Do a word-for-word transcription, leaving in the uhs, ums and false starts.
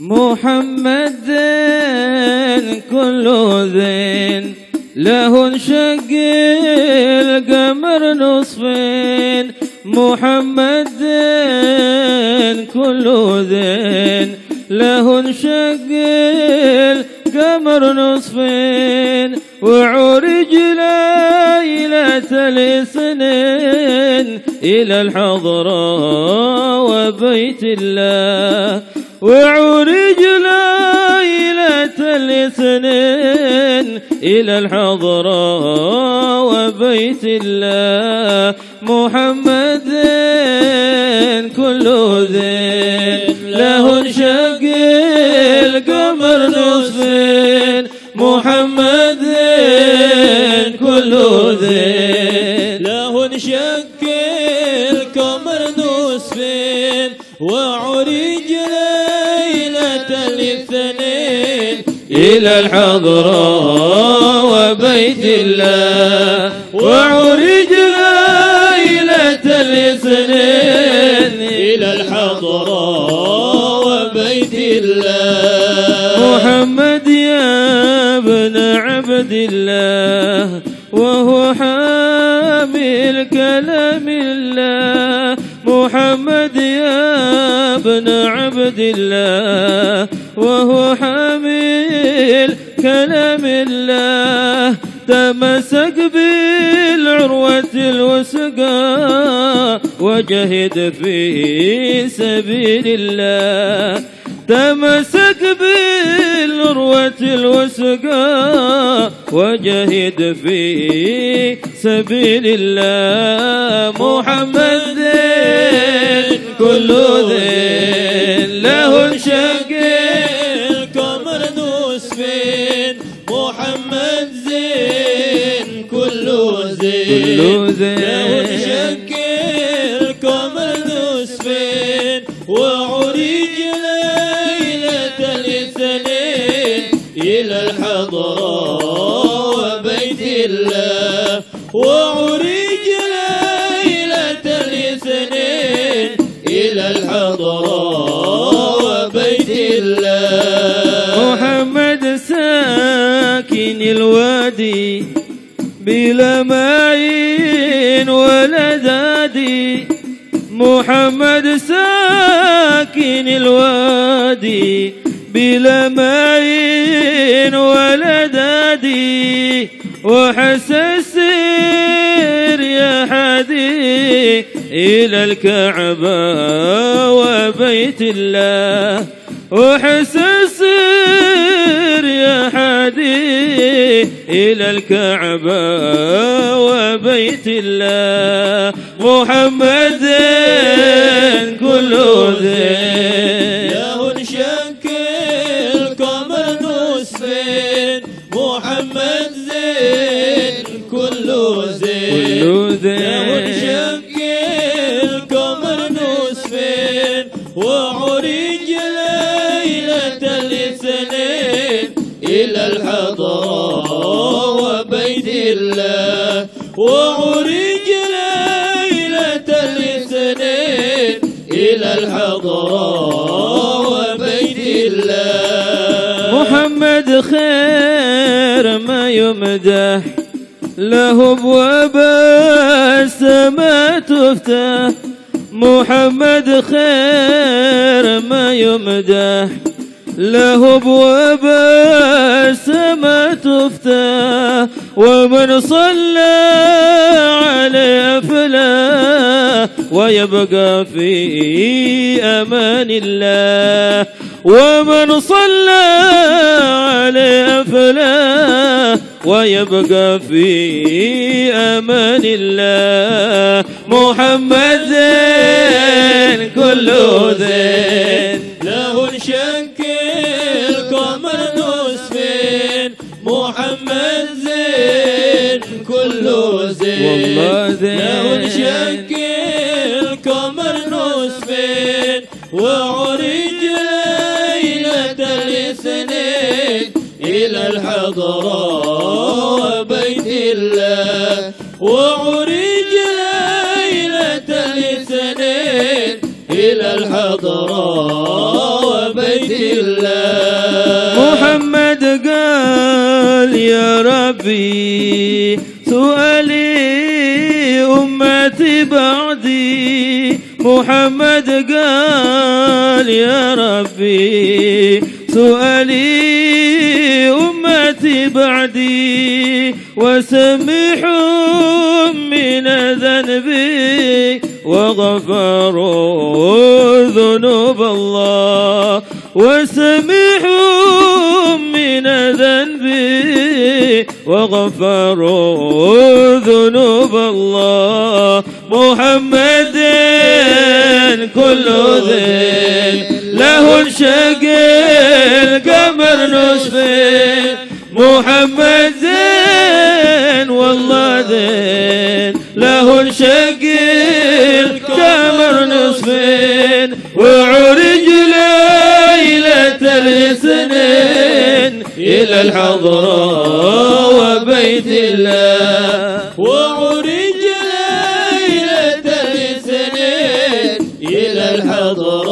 محمد ذين كل ذين له انشق القمر نصفين. محمد ذين كل ذين له انشق القمر نصفين. وعرج ليلة الاثنين إلى الحضرة وبيت الله. وعرج ليلة الاثنين إلى الحضرة وبيت الله. محمد ذين كل ذين له انشق القمر نصفين. محمد ذين كل ذين له انشق القمر نصفين. وعرج ليلة الاثنين إلى الحضرة وبيت الله. وعرج ليلة الاثنين إلى الحضرة وبيت الله. محمد يا ابن عبد الله وهو حامل كلام الله. محمد يا ابن عبد الله وهو حامل كلام الله. تمسك بالعروة الوثقى وجهد في سبيل الله. تمسك بالعروة الوثقى وجهد في سبيل الله. محمد ذين كل ذين له انشق القمر نصفين. محمد ذين كل ذين له انشق القمر نصفين. وعرج ليلة الاثنين إلى الحضرة وبيت الله. وعرج ليلة الاثنين إلى الحضرة وبيت الله. محمد ساكن الوادي بلا معين ولا دادي. محمد ساكن الوادي بلا معين ولا دادي. وحسس يا حدي إلى الكعبة وبيت الله. وحسس يا حدي إلى الكعبة وبيت الله. محمد ذين كل ذين له انشق القمر نصفين. محمد ذين كل ذين له انشق القمر نصفين. وعرج ليلة الاثنين إلى الحضرة وبيت الله. وعرج ليلة الاثنين إلى الحضرة وبيت الله. محمد خير ما يمدح له ابواب السماء تفتح. محمد خير ما يمدح له ابواب السماء تفتح. ومن صلى عليه فلا ويبقى في امان الله. ومن صلى عليه فلا ويبقى في امان الله. محمد ذين كل ذين له انشق القمر نصفين. محمد ذين كل ذين له انشق القمر نصفين. وعرج ليلة الاثنين إلى الحضرة وبيت الله. وعرج ليلة الاثنين إلى الحضرة وبيت الله. ربي سؤالي أمتي بعدي محمد قال يا ربي سؤالي أمتي بعدي وسمحهم من ذنبي وغفروا ذنوب الله وسمحهم من ذنبي وغفروا ذنوب الله محمد كل ذل له انشقل قمر نصفين محمد زين والله زين له انشقل قمر نصفين وعرج ليلة الاثنين إلى الحضرة وبيت الله وعرج ليلة الاثنين إلى الحضرة